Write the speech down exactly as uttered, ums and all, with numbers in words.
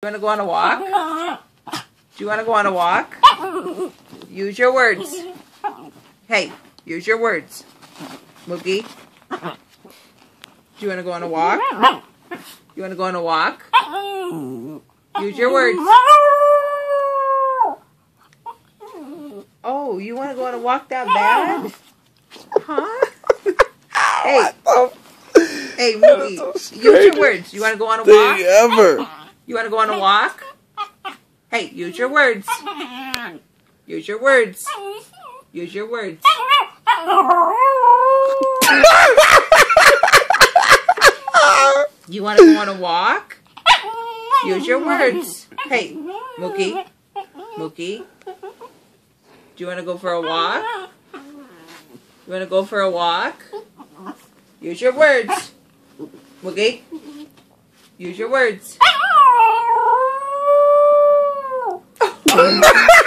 want to go on a walk? Do you want to go on a walk? Use your words. Hey, use your words. Mookie. Do you want to go on a walk? You want to go on a walk? Use your words. Oh, you want to go on a walk that bad? Huh? Hey. Hey, Mookie. Use your words. You want to go on a walk? Ever. You want to go on a walk? Hey, use your words. Use your words. Use your words. You want to go on a walk? Use your words. Hey, Mookie. Mookie. Do you want to go for a walk? You want to go for a walk? Use your words. Mookie. Use your words.